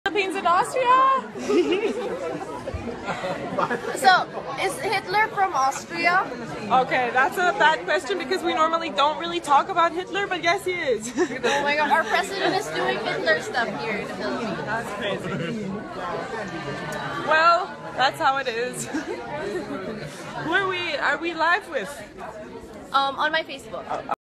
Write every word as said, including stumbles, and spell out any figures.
Philippines and Austria? So, is Hitler from Austria? Okay, that's a bad question because we normally don't really talk about Hitler, but yes, he is. Oh my god, our president is doing Hitler stuff here in the Philippines. That's crazy. Well, that's how it is. Who are we? Are we live with? Um, on my Facebook.